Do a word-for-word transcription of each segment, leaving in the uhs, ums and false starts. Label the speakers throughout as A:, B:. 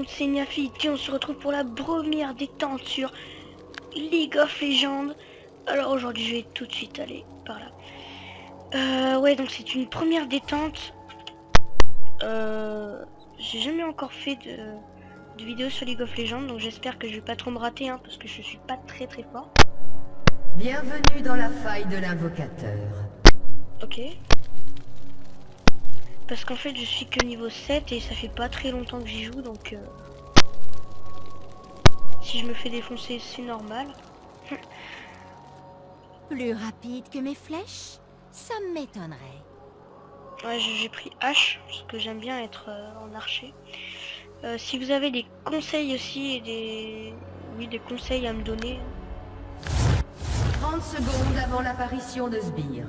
A: monde, c'est Niafiti, on se retrouve pour la première détente sur League of Legends. Alors aujourd'hui je vais tout de suite aller par là. Euh, ouais, donc c'est une première détente. Euh, j'ai jamais encore fait de, de vidéo sur League of Legends, donc j'espère que je vais pas trop me rater, hein, parce que je suis pas très très fort.
B: Bienvenue dans la faille de l'invocateur.
A: Ok. Parce qu'en fait je suis que niveau sept et ça fait pas très longtemps que j'y joue, donc euh, si je me fais défoncer c'est normal.
C: Plus rapide que mes flèches? Ça m'étonnerait.
A: Ouais, j'ai pris H parce que j'aime bien être euh, en archer. Euh, si vous avez des conseils aussi et des oui des conseils à me donner.
B: trente secondes avant l'apparition de Sbire.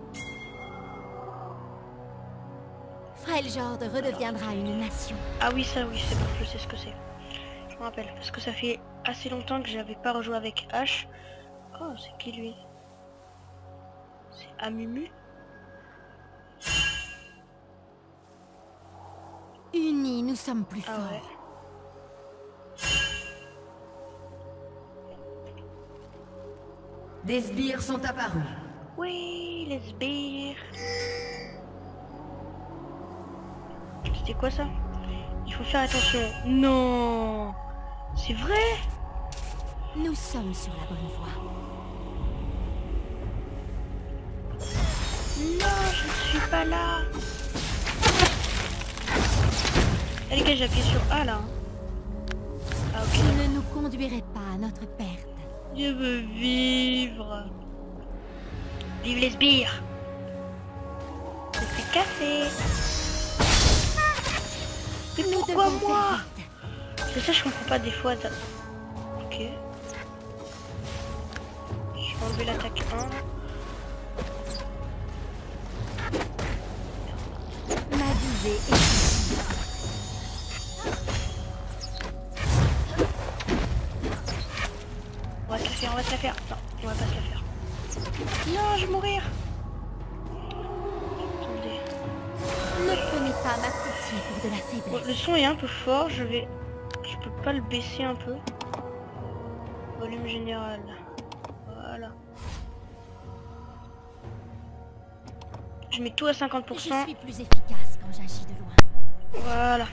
C: Freljord redeviendra une nation.
A: Ah oui, ça oui, c'est bon, je sais ce que c'est. Je me rappelle parce que ça fait assez longtemps que j'avais pas rejoué avec H. Oh, c'est qui lui? C'est Amumu.
C: Unis, nous sommes plus
A: Ah
C: forts.
A: ouais.
B: Des sbires sont apparus.
A: Oui, les sbires. C'était quoi ça? Il faut faire attention. Non, c'est vrai?
C: Nous sommes sur la bonne voie.
A: Non, je ne suis pas là. Allez, gars, j'appuie sur A là. Ah ok.
C: Vous ne nous conduirez pas à notre perte.
A: Je veux vivre. Vive les sbires. Je suis cassé. Mais
C: Nous
A: pourquoi
C: devons
A: moi?
C: faire vite.
A: C'est ça, je comprends pas des fois. ça- Ok. Je vais enlever l'attaque un.
C: Ma visée est ici.
A: On va se la faire, on va se la faire. Non, on va pas se la faire. Non, je vais mourir. Attendez.
C: Ne prenez pas ma pitié pour de la
A: Bon,
C: faiblesse.
A: le son est un peu fort, je vais... Je peux pas le baisser un peu. Volume général. Voilà. Je mets tout à cinquante pour
C: Je
A: cent.
C: suis plus efficace quand j'agis de loin.
A: Voilà.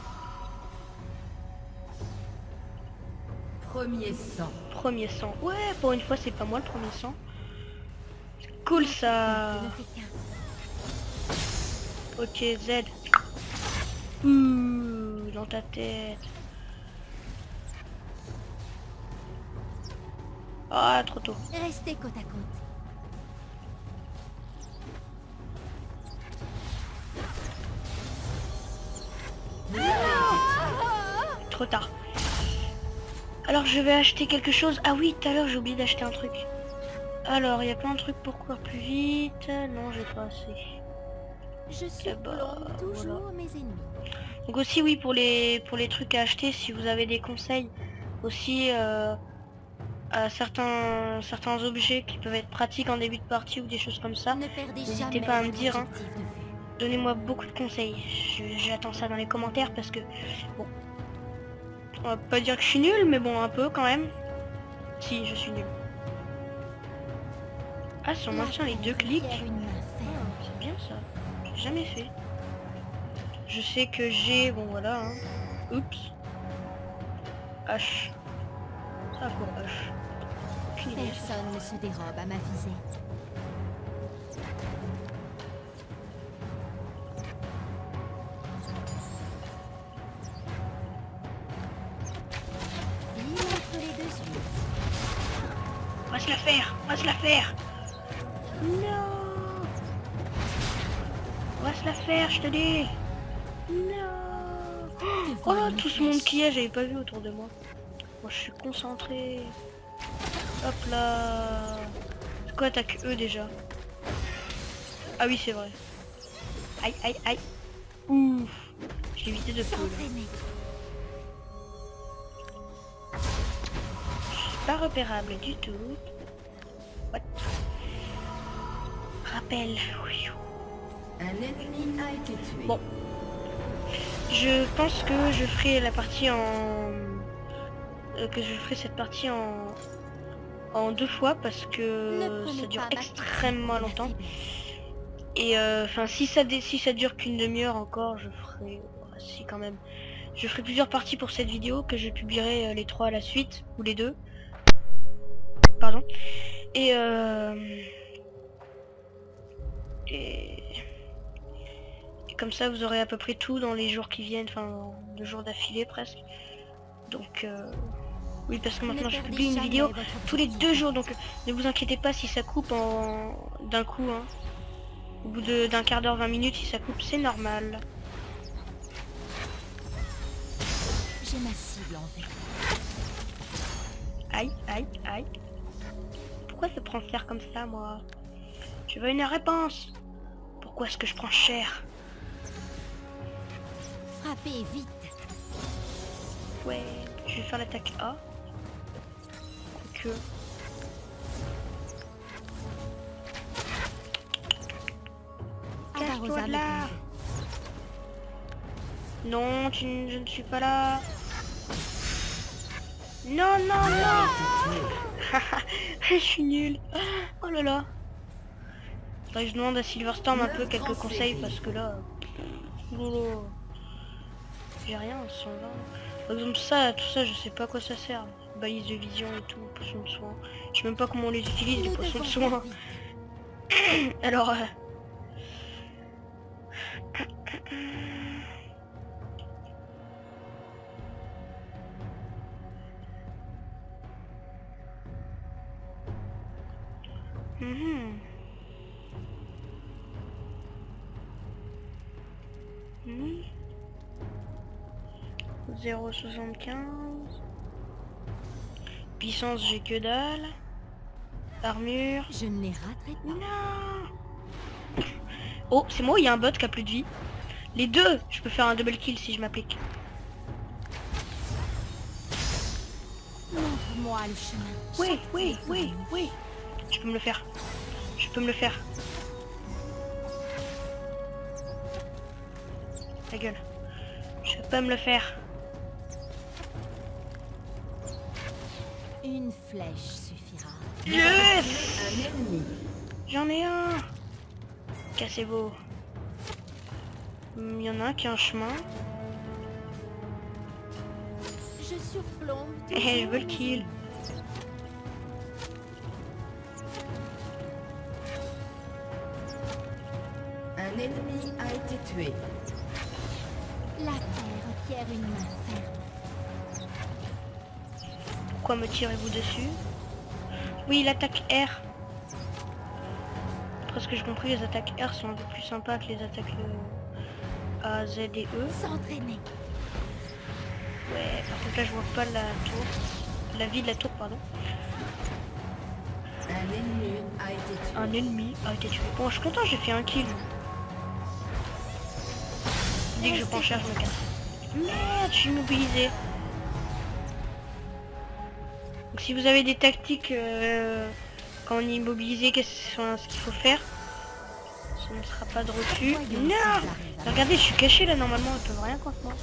B: Premier sang.
A: Premier sang. Ouais, pour une fois, c'est pas moi le premier sang. C'est cool ça.
C: Je ne fais qu'un.
A: Ok, Z. Ouh, dans ta tête. Ah, trop tôt.
C: Restez côte à côte.
A: Trop tard. Alors je vais acheter quelque chose. Ah oui, tout à l'heure j'ai oublié d'acheter un truc. Alors, il y a plein de trucs pour courir plus vite. Non, j'ai pas assez.
C: Je suis
A: bah,
C: toujours
A: voilà.
C: mes ennemis.
A: Donc aussi oui, pour les pour les trucs à acheter, si vous avez des conseils aussi euh, à certains certains objets qui peuvent être pratiques en début de partie ou des choses comme ça,
C: Ne perdez
A: n'hésitez
C: jamais
A: pas à me
C: votre
A: dire, hein.
C: objectif de vue.
A: Donnez-moi beaucoup de conseils. Je- J'attends ça dans les commentaires parce que bon, on va pas dire que je suis nul, mais bon un peu quand même. Si, je suis nul. Ah, si on maintient les deux clics,
C: Requiert une main ferme.
A: c'est bien ça. J'ai jamais fait. Je sais que j'ai, bon voilà, hein. Oups. H. Ça pour H. Aucune idée.
C: Personne ne se dérobe à ma visée. Il entre les deux yeux.
A: On va se la faire, on va se la faire. Non. On va se la faire, je te dis. Non. Oh là, tout ce monde qui est, j'avais pas vu autour de moi. Moi, je suis concentré. Hop là. C'est quoi attaque E déjà? Ah oui, c'est vrai. Aïe, aïe, aïe. Ouf. J'ai évité de peu. là.
C: S'entraîner.
A: Pas repérable du tout. What? Rappel.
B: Un ennemi a été tué.
A: Bon. Je pense que je ferai la partie en... Euh, que je ferai cette partie en... en deux fois parce que ça dure extrêmement longtemps. Et enfin euh, si ça dé... si ça dure qu'une demi-heure encore, je ferai... Oh, si quand même. Je ferai plusieurs parties pour cette vidéo que je publierai euh, les trois à la suite, ou les deux. Pardon. Et euh... Et... Et comme ça vous aurez à peu près tout dans les jours qui viennent, enfin deux jours d'affilée presque. Donc euh... oui, parce que maintenant je publie une vidéo tous les deux jours, donc ne vous inquiétez pas si ça coupe en d'un coup, hein. Au bout de d'un quart d'heure, vingt minutes, si ça coupe, c'est normal.
C: J'ai ma cible en vue.
A: Aïe, aïe, aïe. Pourquoi ça prend cher comme ça, moi? Je veux une réponse. Pourquoi est-ce que je prends cher?
C: Frappez vite.
A: Ouais, je vais faire l'attaque A. Quoique... Cache-toi de là. Non, tu, je ne suis pas là. Non, non, non. Je suis nulle. Oh là là. Faudrait que je demande à Silverstorm un peu quelques conseils parce que là... Oh, j'ai rien, cent vingt. Par exemple ça, tout ça, je sais pas à quoi ça sert. Balise de vision et tout, potion de soin. Je sais même pas comment on les utilise, les potions de soin. Alors... Euh... Mmh. Mmh. zéro virgule soixante-quinze. Puissance, j'ai que dalle. Armure.
C: Je ne les raterai pas.
A: Non. Oh, c'est moi ou il y a un bot qui a plus de vie? Les deux. Je peux faire un double kill si je m'applique.
C: Montre-moi le chemin.
A: Oui, oui, oui, oui. Je peux me le faire. Je peux me le faire. Ta gueule. Je peux me le faire.
C: Une flèche suffira.
A: Yes. J'en ai un. Cassez-vous. Il y en a un qui a un chemin.
C: Je surplombe.
A: Eh, je veux le kill.
B: Un ennemi a été tué.
C: La terre requiert une main ferme.
A: Pourquoi me tirez-vous dessus? Oui, l'attaque R. Après ce que j'ai compris, les attaques R sont un peu plus sympas que les attaques euh, A, Z et E.
C: S'entraîner.
A: Ouais, par contre là je vois pas la tour. La vie de la tour, pardon.
B: Un ennemi a été tué.
A: Un ennemi a été tué. Bon, je suis content, j'ai fait un kill. Dès que je prends cher, je me casse. Merde, je suis immobilisé. Donc si vous avez des tactiques euh, quand on est immobilisé, qu'est-ce ce qu'il faut faire? Ce ne sera pas de refus. Non. Regardez, je suis caché là, normalement, ils peuvent rien contre moi.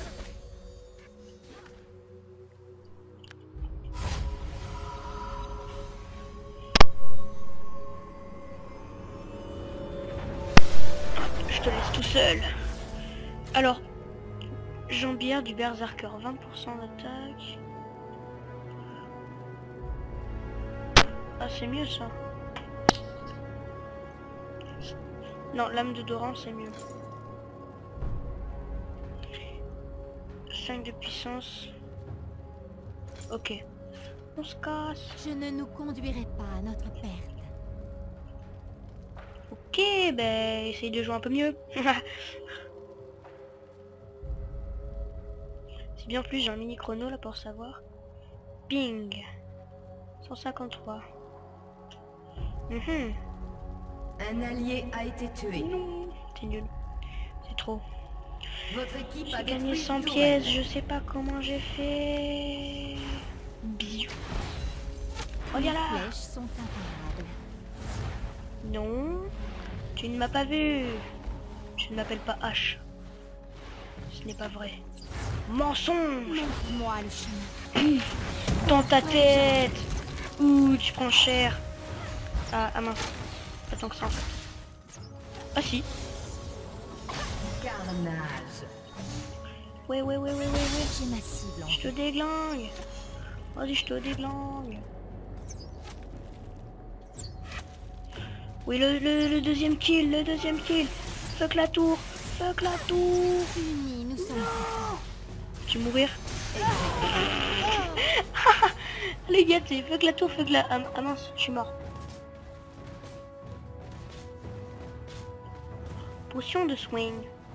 A: Je te laisse tout seul. Alors, jambière du berserker, vingt pour cent d'attaque. Ah, c'est mieux ça. Non, lame de Doran, c'est mieux. cinq de puissance. Ok. On se casse.
C: Je ne nous conduirai pas à notre perte.
A: Ok, ben, essaye de jouer un peu mieux. C'est bien plus, j'ai un mini chrono là pour savoir. Ping. cent cinquante-trois. Mmh.
B: Un allié a été tué.
A: Non, c'est nul. C'est trop.
B: Votre équipe a
A: J'ai gagné
B: détruit
A: cent
B: une
A: pièces,
B: tourelle.
A: je sais pas comment j'ai fait. Bisous.
C: Les
A: Regarde là.
C: flèches sont imparables.
A: Non, tu ne m'as pas vu. Je ne m'appelle pas H. Ce n'est pas vrai. Mensonge.
C: Montre-moi le chemin.
A: Dans ta tête. Ouh, tu prends cher. Ah, ah mince. Pas tant que ça en fait. Ah si.
B: Carnage.
A: Ouais, ouais, ouais, ouais, ouais, ouais.
C: J'ai ma cible en
A: Je te déglingue. Vas-y, je te déglingue. Oui, le, le, le deuxième kill, le deuxième kill. Fuck la tour, fuck la tour.
C: unis, nous sommes
A: Je vais mourir. Les gars, c'est fuck la tour, fuck la... Ah, ah mince, je suis mort. Potion de swing.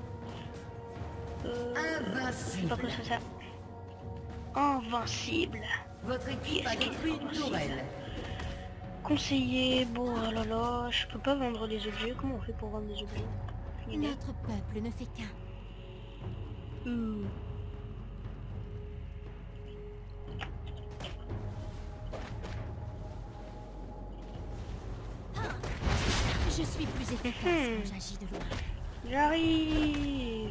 A: Euh, je sais pas
B: Invincible.
A: quoi c'est ça. Invincible.
B: Votre équipe a détruit une tourelle.
A: Conseiller, bon, oh là là, je peux pas vendre des objets. Comment on fait pour vendre des objets? Une idée.
C: Notre peuple ne fait qu'un.
A: Hmm.
C: Je suis plus efficace
A: Mhm.
C: quand j'agis de loin.
A: J'arrive.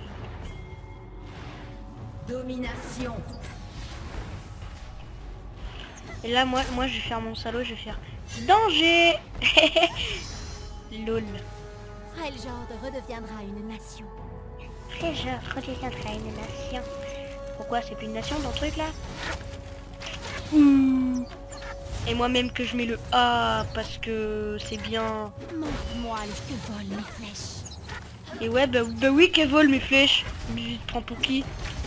B: Domination.
A: Et là, moi, moi, je vais faire mon salaud, je vais faire danger. Lol.
C: Freljord redeviendra une nation.
A: Très je redeviendrai une nation. Pourquoi c'est plus une nation dans le truc là? Ouh. Et moi-même que je mets le A parce que c'est bien.
C: Montre-moi le que volent mes flèches.
A: Et ouais, bah, bah oui qu'elle vole mes flèches. Mais je te prends pour qui?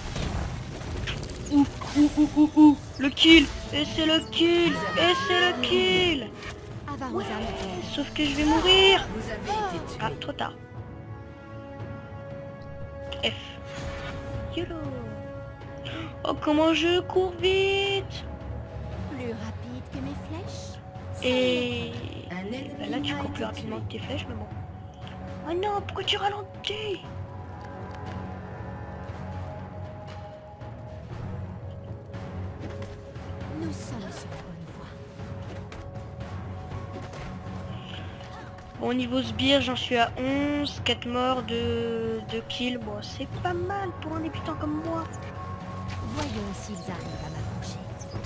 A: Ouh, ouh, ouh, ouh, ouh. Le kill. Et c'est le kill. Et c'est le kill.
C: Avarosa
A: Ouais,
C: me
A: sauf que je vais mourir.
B: Vous avez été tué.
A: Ah, trop tard. F. YOLO. Oh, comment je cours vite.
C: plus rapide que mes flèches.
A: Et
B: Un ennemi
A: bah là, tu
B: a
A: cours
B: été
A: plus rapidement
B: tué.
A: que tes flèches, mais bon. Oh non, pourquoi tu ralentis?
C: Nous sommes sur la bonne voie.
A: Bon, au niveau sbire, j'en suis à onze, quatre morts, de, de kills. Bon, c'est pas mal pour un débutant comme moi.
C: Voyons s'ils arrivent à m'approcher.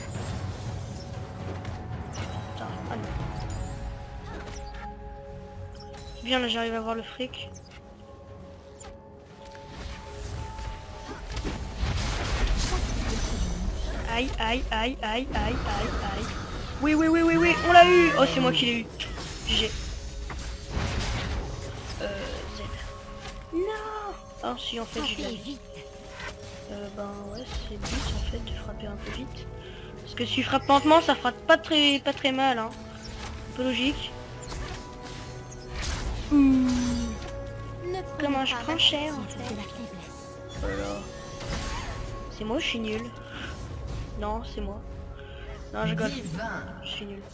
A: Putain, ah non. Bien, là, j'arrive à voir le fric. Aïe, aïe, aïe, aïe, aïe, aïe, aïe. Oui, oui, oui, oui, oui, on l'a eu. Oh, c'est moi qui l'ai eu. G. Euh, Z. Non. Ah, si, en fait, j'ai de la
C: Frappez
A: vie.
C: vite.
A: Euh, ben, ouais, c'est le but, en fait, de frapper un peu vite. Parce que si tu frappes lentement, ça frappe pas très, pas très mal, hein. Un peu logique. Ouh.
C: Ne
A: Comment
C: prenez
A: je
C: pas
A: prends
C: la
A: cher, en
C: critique
A: fait.
C: de la faiblesse.
A: Oh là. C'est moi ou je suis nul? Non, c'est moi. Non, je rigole.
B: Divin.
A: Je suis nul.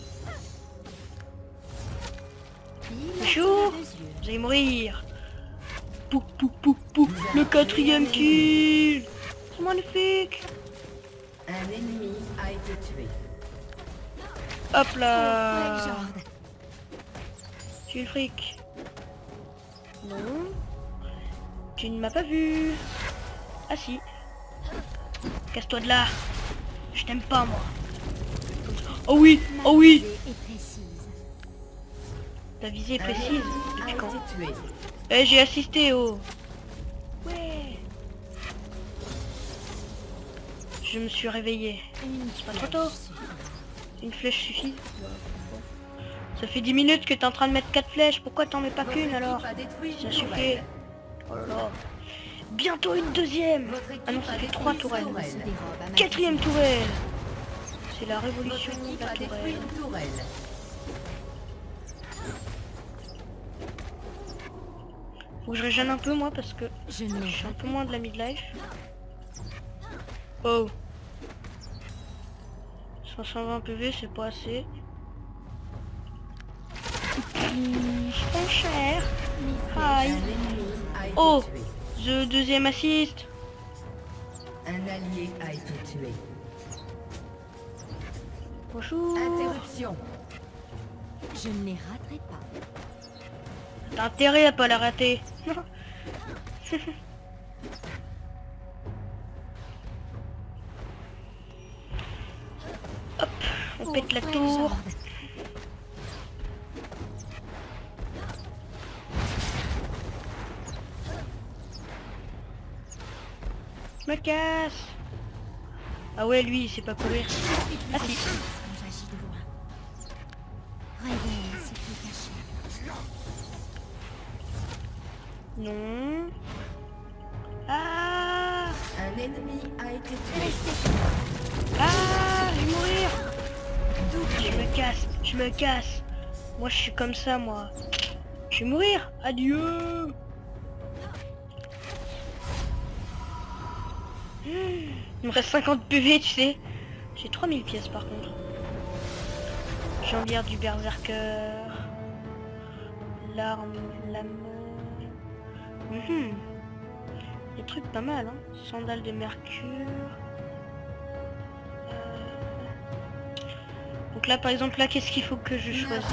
C: Il a
A: Bonjour.
C: deux yeux.
A: Vous allez mourir. Pou, pou, pou, pou. Le quatrième kill. C'est magnifique.
B: Un ennemi a été tué.
A: Hop là.
C: Freljord.
A: Tu es le fric. Non. Tu ne m'as pas vu. Ah si. Casse-toi de là. Je t'aime pas moi. Oh oui,
C: Ma
A: oh oui.
C: visée est précise.
A: Ta visée est
B: Un
A: précise.
B: ennemi a
A: Depuis quand?
B: été tué.
A: Eh, j'ai assisté oh. Ouais. Je me suis réveillé.
C: Une
A: pas trop
C: flèche
A: tôt.
C: suffit.
A: Une flèche suffit. Ça fait dix minutes que t'es en train de mettre quatre flèches. Pourquoi t'en mets pas
B: Votre
A: qu'une
B: équipe
A: alors?
B: a détruit
A: Ça
B: une
A: suffit.
B: tourelle.
A: Oh là là. Bientôt une deuxième.
B: Votre équipe
A: Ah non,
B: a
A: ça fait
B: détruit
A: trois
B: une
A: tourelles.
B: tourelle.
C: Se dérobe à ma
A: Quatrième
C: vision.
A: tourelle. C'est la
B: Votre
A: révolution de
B: équipe
A: la
B: a détruit
A: tourelle.
B: une tourelle.
A: Faut que je régène un peu moi parce que
C: Je ne
A: je suis un
C: l'ai
A: peu moins de la midlife. Oh. cinq cent vingt P V c'est pas assez. Je prends cher.
B: Un
A: Aïe.
B: ennemi a été
A: Oh.
B: tué.
A: The deuxième assist.
B: Un allié a été tué.
A: Bonjour.
B: Interruption.
C: Je ne les raterai pas.
A: T'as intérêt à pas la rater. On
C: Oh,
A: pète la
C: frère
A: tour.
C: Jard.
A: Je me casse. Ah ouais, lui, il sait pas courir. Ah si.
C: Quand j'agis de loin. Révèle ce qui est caché.
A: Non. Ah.
B: Un ennemi a été tué.
A: Ah, je vais mourir. Je me casse, je me casse. Moi, je suis comme ça, moi. Je vais mourir. Adieu. Il me reste cinquante P V, tu sais. J'ai trois mille pièces, par contre. Jambière du berserker. L'arme, la main. Mhm. Des trucs pas mal, hein. Sandales de mercure. Donc là par exemple là qu'est-ce qu'il faut que je choisisse?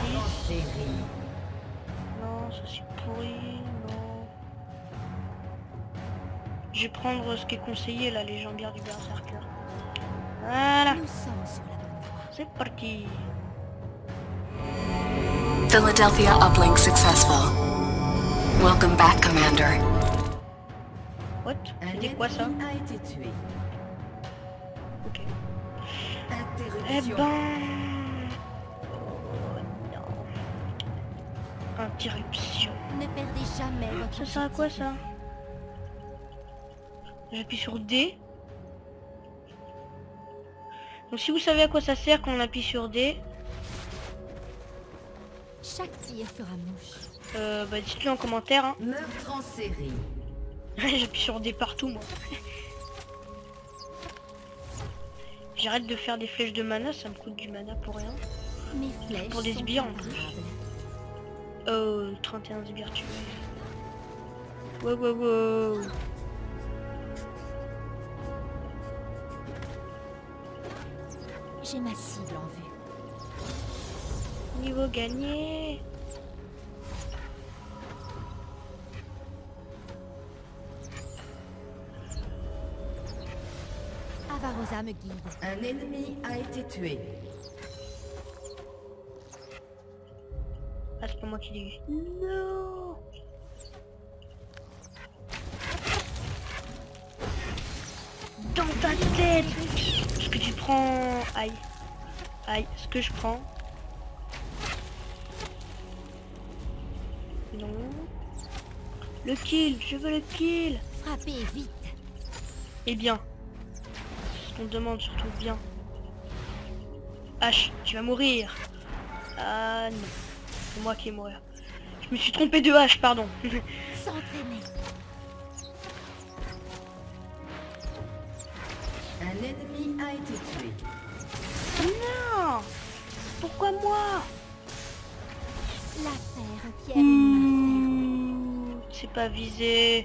A: Non, ça c'est pourri, non. Je vais prendre ce qui est conseillé là, les jambières du berserker. Voilà,
C: Nous sommes sur la bonne voie.
A: c'est parti.
D: Philadelphia uplink successful. Welcome back, Commander.
A: What?
B: Un
A: C'était quoi ça?
B: ennemi a été tué.
A: Ok. Eh
B: Interruption.
A: ben... Oh non. Interruption.
C: Ne perdez jamais votre
A: Ça sert à quoi ça?
C: objectif.
A: J'appuie sur D. Donc si vous savez à quoi ça sert quand on appuie sur D,
C: Chaque tir fera mouche.
A: euh, bah dites-le en commentaire. Hein.
B: Meurtre en série.
A: J'appuie sur D partout moi. J'arrête de faire des flèches de mana, ça me coûte du mana pour rien.
C: Mes flèches
A: Pour des
C: sont
A: sbires en plus.
C: imparables.
A: Oh, trente et un sbires tués. Wow wow wow.
C: J'ai ma cible en vue.
A: Niveau gagné.
C: Avarosa me guide.
B: Un ennemi a été tué.
A: Ah, c'est pas moi qui l'ai eu. Non. Dans ta tête. Ce que tu prends... Aïe. Aïe, ce que je prends. Non. Le kill, je veux le kill.
C: Frappez vite.
A: Et bien. C'est ce qu'on demande surtout, bien. H, tu vas mourir. Ah non. C'est moi qui vais mourir. Je me suis trompé de H, pardon.
C: S'entraîner.
B: Un ennemi a été tué.
A: Non. Pourquoi moi?
C: L'affaire requiert une main
A: Mmh, c'est pas visé.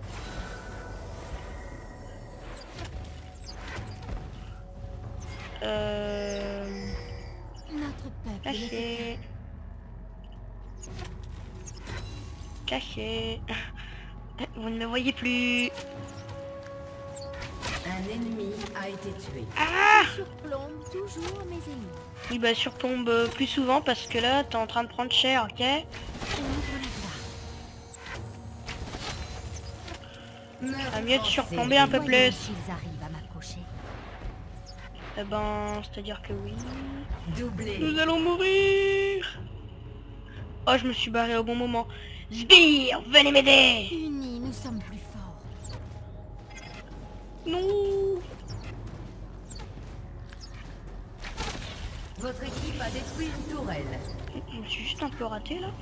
A: Euh...
C: ferme. Notre peuple ne fait
A: Caché. Caché. Vous ne me voyez plus.
B: Un ennemi a été tué.
A: Ah!
C: surplombe toujours mes ennemis.
A: Oui bah surplombe euh, plus souvent parce que là t'es en train de prendre cher, ok?
C: Ouvre la voie.
B: Meurtre
A: À mieux de
B: en
A: surplomber
B: série.
A: un peu
C: Voyons
A: plus.
C: s'ils arrivent à m'approcher.
A: Eh ben, c'est-à-dire que oui.
B: Doublé.
A: Nous allons mourir. Oh, je me suis barré au bon moment. Sbire, venez m'aider.
C: Unis, nous sommes plus forts.
A: Non.
B: Votre équipe a détruit une tourelle.
A: Je me suis juste un peu raté là.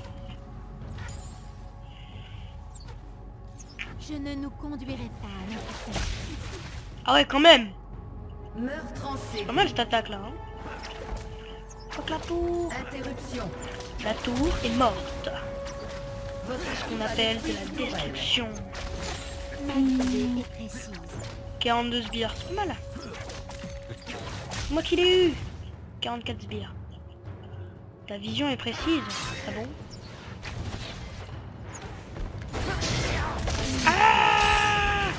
C: Je ne nous conduirai pas à notre fin.
A: Ah ouais, quand même.
B: Meurtre en série.
A: Pas mal cette attaque là. Hein. Fuck la tour.
B: Interruption.
A: La tour est morte.
B: Votre
A: Ce
B: équipe
A: qu'on
B: a
A: appelle de
B: détruit
A: la
B: une tourelle.
A: destruction.
C: Ma visée est précise.
A: quarante-deux sbires, c'est pas mal. C'est moi qui l'ai eu. quarante-quatre sbires. Ta vision est précise. Ah bon? Ah!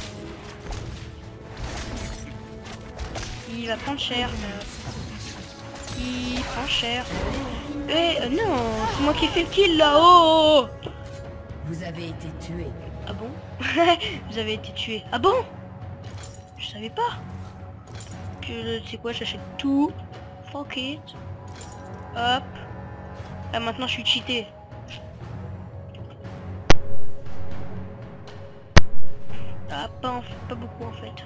A: Il va prendre cher. il prend cher. Eh euh, non, c'est moi qui ai fait le kill là-haut.
B: Vous avez été tué.
A: Ah bon? Vous avez été tué. Ah bon? Je savais pas. Que c'est quoi, j'achète tout. Fuck it. Hop. Là maintenant je suis cheaté. Ah pas, en fait, pas beaucoup en fait.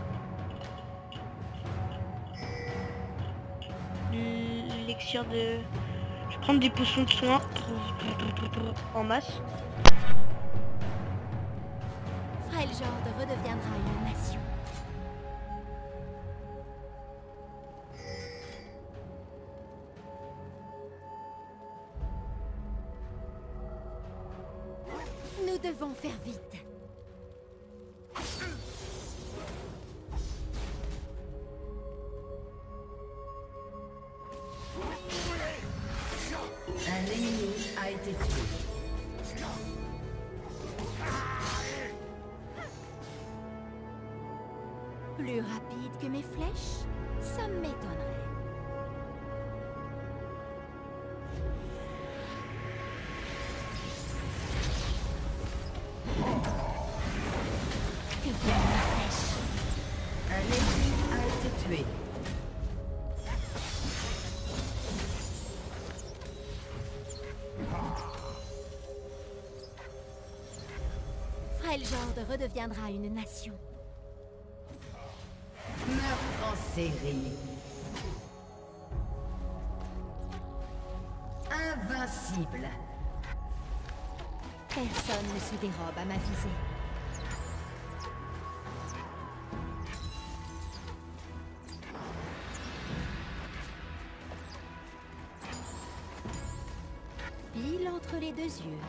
A: L'élixir de... Je vais prendre des potions de soins en masse.
C: Freljord redeviendra une nation. Nous devons faire vite.
B: Un ennemi a été tué.
C: Plus rapide que mes flèches, ça m'étonnerait. Que viennent mes flèches?
B: Un ennemi a été tué.
C: Freljord redeviendra une nation.
B: Meurtre en série. Invincible.
C: Personne ne se dérobe à ma visée. Pile entre les deux yeux.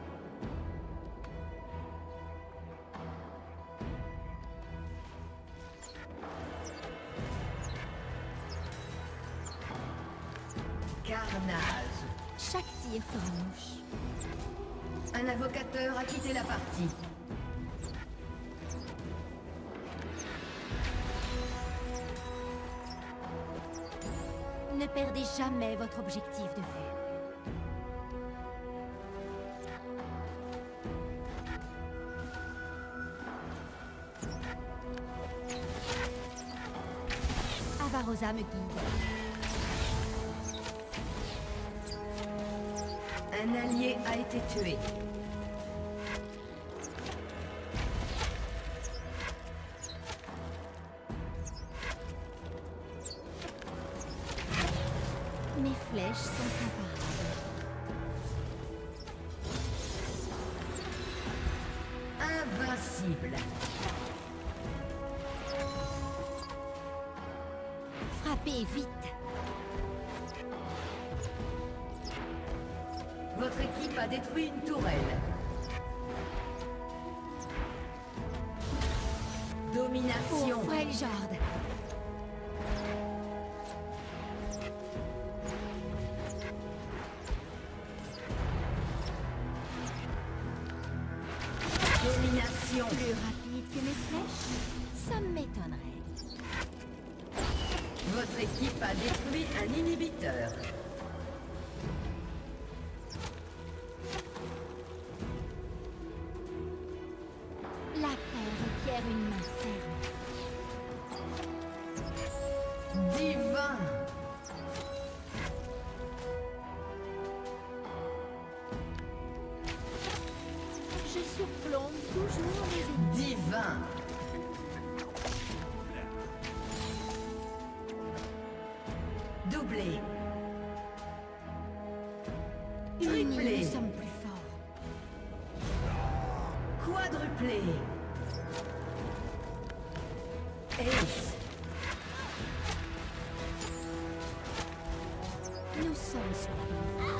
B: Carnage.
C: Chaque tir fera mouche.
B: Un invocateur a quitté la partie.
C: Ne perdez jamais votre objectif de vue. Avarosa me guide.
B: Un allié a été tué.
C: Mes flèches sont comparables.
B: Invincible.
C: Frappez vite.
B: Votre équipe a détruit une tourelle. Domination.
C: Pour Freljord.
B: Domination.
C: Plus rapide que mes flèches, ça m'étonnerait.
B: Votre équipe a détruit un inhibiteur.
C: La paix requiert une main ferme.
B: Divin.
C: Je surplombe toujours les ennemis.
B: Divin. Doublé.
C: Unis,
B: Triplé.
C: nous sommes plus forts.
B: Quadruplé. Ace.
C: Nous sommes sur la bonne voie.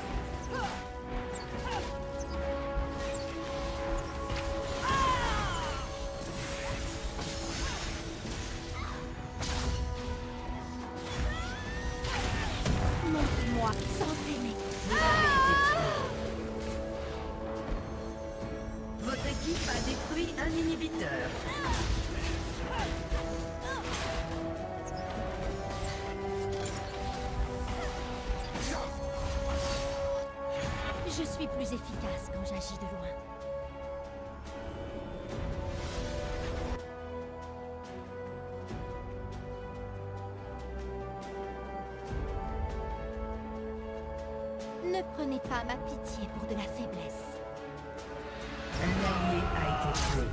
C: Montre-moi s'entraîner.
B: Vous avez été tué. Votre équipe a détruit un inhibiteur.
C: Je suis plus efficace quand j'agis de loin. Ne prenez pas ma pitié pour de la faiblesse.
B: Un allié a été tué.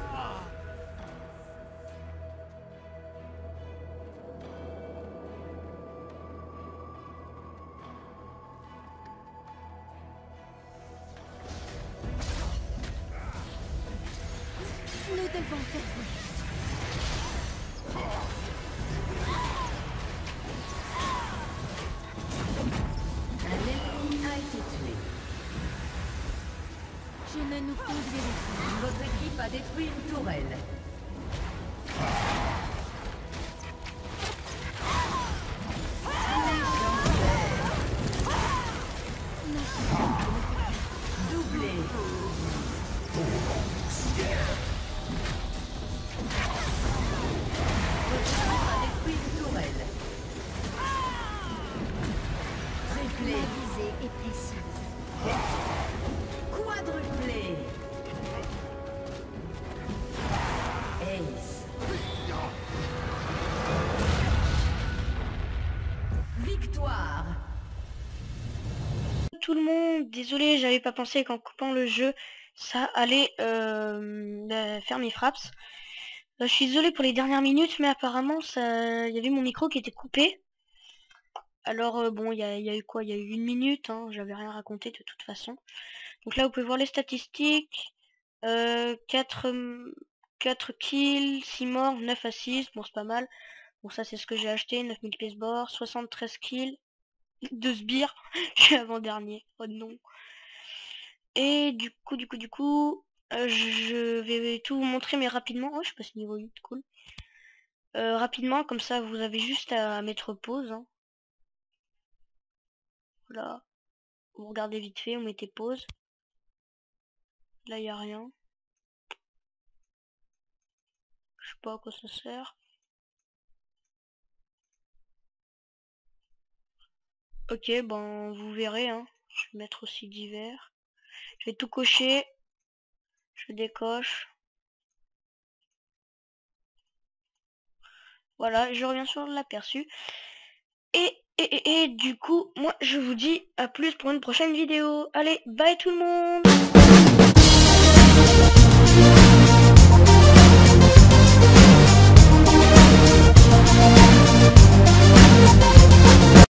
C: Nous devons faire plus.
B: Un ennemi a été tué.
C: Je ne nous conduirai pas.
B: Votre équipe a détruit une tourelle. Doublé. Votre équipe a détruit une tourelle. Triplé.
C: Ma visée est précise.
B: Quadruplé. Ace. Victoire.
A: Tout le monde, désolé, j'avais pas pensé qu'en coupant le jeu, ça allait euh, bah, faire mes fraps. Bah, je suis désolé pour les dernières minutes, mais apparemment, ça, il y avait mon micro qui était coupé. Alors euh, bon, il y, y a eu quoi? Il y a eu une minute, hein, j'avais rien raconté de toute façon. Donc là, vous pouvez voir les statistiques. Euh, quatre, quatre kills, six morts, neuf assists, bon c'est pas mal. Bon ça c'est ce que j'ai acheté, neuf mille pièces d'or, soixante-treize kills, deux sbires, je suis avant-dernier, oh non. Et du coup, du coup, du coup, euh, je vais tout vous montrer mais rapidement. Oh je passe niveau huit, cool. Euh, rapidement, comme ça vous avez juste à mettre pause. Hein. Voilà, vous regardez vite fait, vous mettez pause. Là il n'y a rien. Je sais pas à quoi ça sert. Ok, ben vous verrez, hein. Je vais mettre aussi divers. Je vais tout cocher. Je décoche. Voilà, je reviens sur l'aperçu. Et, et, et, et du coup, moi je vous dis à plus pour une prochaine vidéo. Allez, bye tout le monde!